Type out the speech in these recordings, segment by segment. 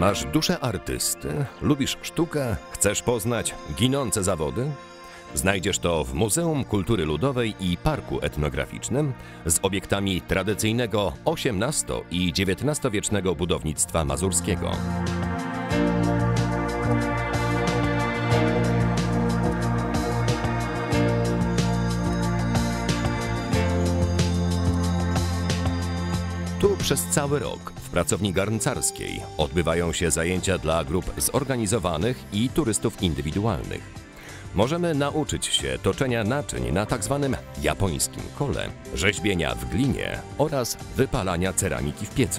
Masz duszę artysty, lubisz sztukę, chcesz poznać ginące zawody? Znajdziesz to w Muzeum Kultury Ludowej i Parku Etnograficznym z obiektami tradycyjnego XVIII i XIX-wiecznego budownictwa mazurskiego. Tu przez cały rok w pracowni garncarskiej odbywają się zajęcia dla grup zorganizowanych i turystów indywidualnych. Możemy nauczyć się toczenia naczyń na tzw. japońskim kole, rzeźbienia w glinie oraz wypalania ceramiki w piecu.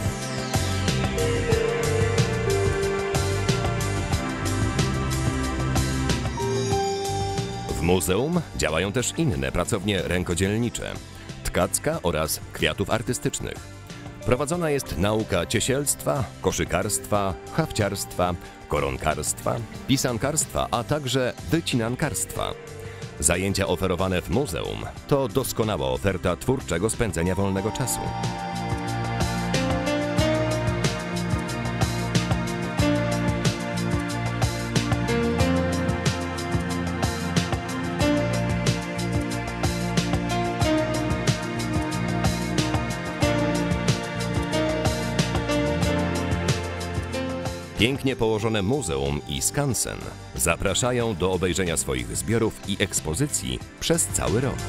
W muzeum działają też inne pracownie rękodzielnicze, tkacka oraz kwiatów artystycznych. Prowadzona jest nauka ciesielstwa, koszykarstwa, hafciarstwa, koronkarstwa, pisankarstwa, a także wycinankarstwa. Zajęcia oferowane w muzeum to doskonała oferta twórczego spędzenia wolnego czasu. Pięknie położone muzeum i skansen zapraszają do obejrzenia swoich zbiorów i ekspozycji przez cały rok.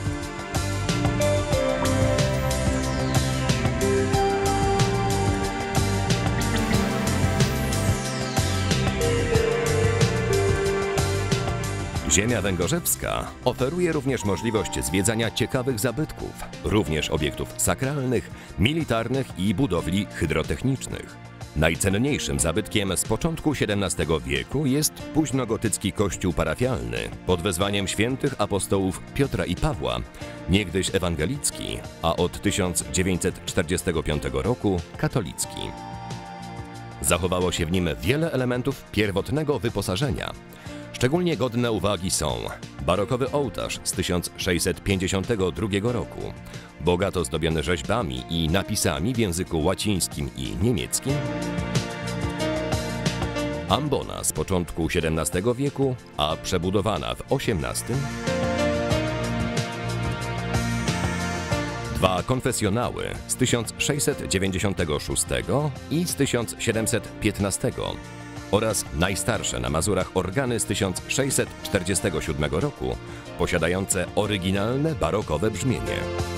Ziemia Węgorzewska oferuje również możliwość zwiedzania ciekawych zabytków, również obiektów sakralnych, militarnych i budowli hydrotechnicznych. Najcenniejszym zabytkiem z początku XVII wieku jest późnogotycki kościół parafialny pod wezwaniem świętych apostołów Piotra i Pawła, niegdyś ewangelicki, a od 1945 roku katolicki. Zachowało się w nim wiele elementów pierwotnego wyposażenia. Szczególnie godne uwagi są barokowy ołtarz z 1652 roku, bogato zdobiony rzeźbami i napisami w języku łacińskim i niemieckim, ambona z początku XVII wieku, a przebudowana w XVIII, dwa konfesjonały z 1696 i z 1715 oraz najstarsze na Mazurach organy z 1647 roku, posiadające oryginalne barokowe brzmienie.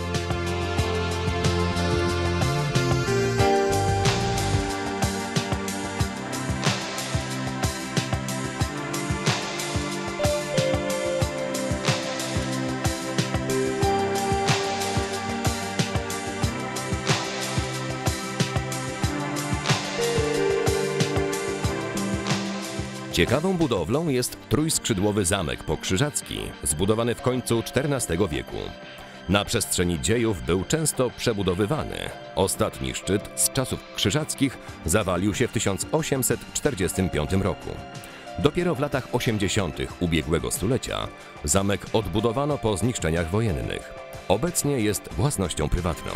Ciekawą budowlą jest trójskrzydłowy zamek pokrzyżacki, zbudowany w końcu XIV wieku. Na przestrzeni dziejów był często przebudowywany. Ostatni szczyt z czasów krzyżackich zawalił się w 1845 roku. Dopiero w latach 80. ubiegłego stulecia zamek odbudowano po zniszczeniach wojennych. Obecnie jest własnością prywatną.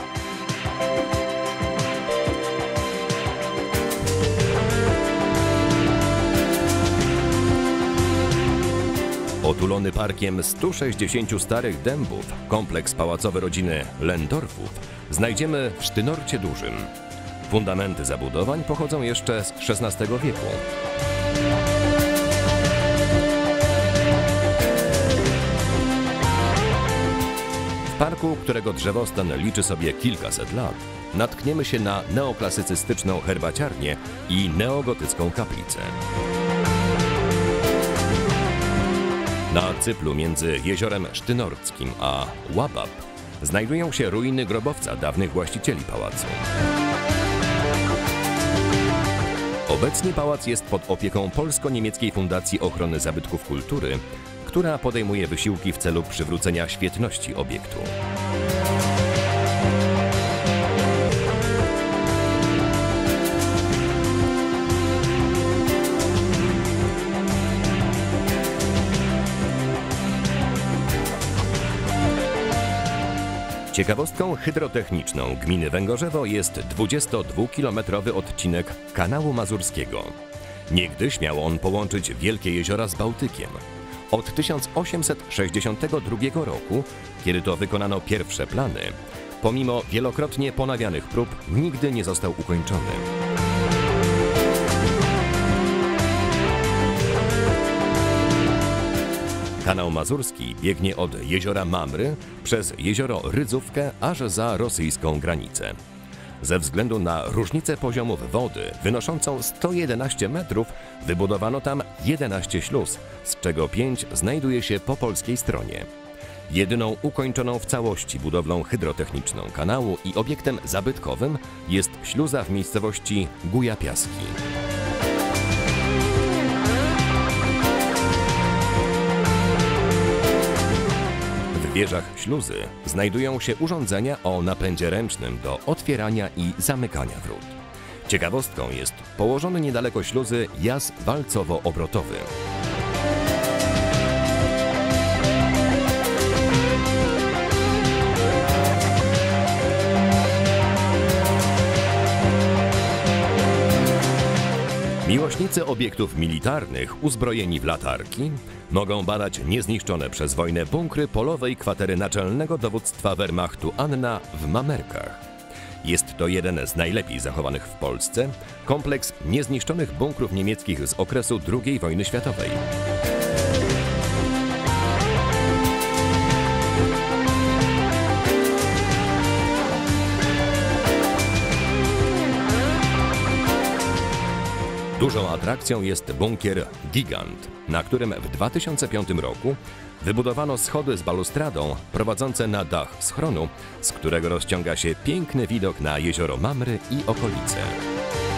Otulony parkiem 160 starych dębów, kompleks pałacowy rodziny Lehndorffów znajdziemy w Sztynorcie Dużym. Fundamenty zabudowań pochodzą jeszcze z XVI wieku. W parku, którego drzewostan liczy sobie kilkaset lat, natkniemy się na neoklasycystyczną herbaciarnię i neogotycką kaplicę. Na cyplu między jeziorem Sztynorckim a Łabab znajdują się ruiny grobowca dawnych właścicieli pałacu. Obecnie pałac jest pod opieką Polsko-Niemieckiej Fundacji Ochrony Zabytków Kultury, która podejmuje wysiłki w celu przywrócenia świetności obiektu. Ciekawostką hydrotechniczną gminy Węgorzewo jest 22-kilometrowy odcinek Kanału Mazurskiego. Niegdyś miał on połączyć wielkie jeziora z Bałtykiem. Od 1862 roku, kiedy to wykonano pierwsze plany, pomimo wielokrotnie ponawianych prób, nigdy nie został ukończony. Kanał Mazurski biegnie od jeziora Mamry przez jezioro Rydzówkę aż za rosyjską granicę. Ze względu na różnicę poziomów wody wynoszącą 111 metrów wybudowano tam 11 śluz, z czego 5 znajduje się po polskiej stronie. Jedyną ukończoną w całości budowlą hydrotechniczną kanału i obiektem zabytkowym jest śluza w miejscowości Guja Piaski. W wieżach śluzy znajdują się urządzenia o napędzie ręcznym do otwierania i zamykania wrót. Ciekawostką jest położony niedaleko śluzy jaz walcowo-obrotowy. Miłośnicy obiektów militarnych uzbrojeni w latarki mogą badać niezniszczone przez wojnę bunkry polowej kwatery Naczelnego Dowództwa Wehrmachtu Anna w Mamerkach. Jest to jeden z najlepiej zachowanych w Polsce kompleks niezniszczonych bunkrów niemieckich z okresu II wojny światowej. Dużą atrakcją jest bunkier Gigant, na którym w 2005 roku wybudowano schody z balustradą prowadzące na dach schronu, z którego rozciąga się piękny widok na jezioro Mamry i okolice.